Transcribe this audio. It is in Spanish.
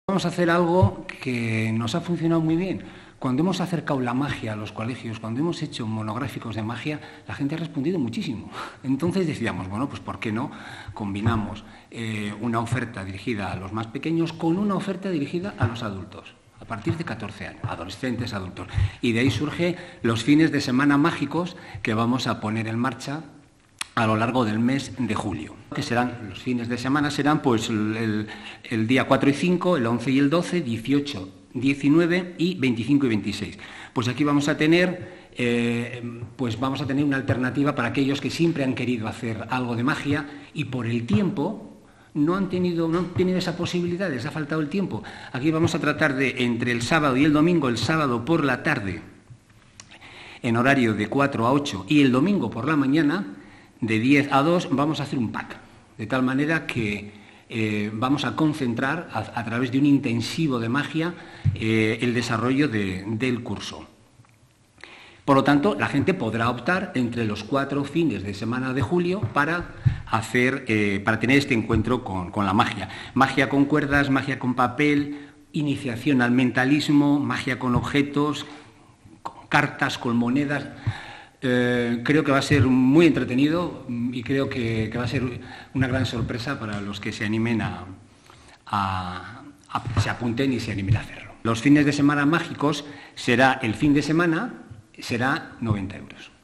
Vamos a hacer algo que nos ha funcionado muy bien. Cuando hemos acercado la magia a los colegios, cuando hemos hecho monográficos de magia, la gente ha respondido muchísimo. Entonces decíamos, bueno, pues ¿por qué no combinamos una oferta dirigida a los más pequeños con una oferta dirigida a los adultos? A partir de 14 años, adolescentes, adultos. Y de ahí surge los fines de semana mágicos que vamos a poner en marcha a lo largo del mes de julio. Que serán, los fines de semana serán pues el día 4 y 5, el 11 y el 12, 18, 19 y 25 y 26. Pues aquí vamos a tener una alternativa para aquellos que siempre han querido hacer algo de magia y por el tiempo no han tenido esa posibilidad, les ha faltado el tiempo. Aquí vamos a tratar de, entre el sábado y el domingo, el sábado por la tarde, en horario de 4 a 8, y el domingo por la mañana, de 10 a 2, vamos a hacer un pack, de tal manera que vamos a concentrar a través de un intensivo de magia el desarrollo del curso. Por lo tanto, la gente podrá optar entre los 4 fines de semana de julio para tener este encuentro con la magia. Magia con cuerdas, magia con papel, iniciación al mentalismo, magia con objetos, con cartas, con monedas. Creo que va a ser muy entretenido y creo que va a ser una gran sorpresa para los que se animen se apunten y se animen a hacerlo. Los fines de semana mágicos será el fin de semana, será 90 euros.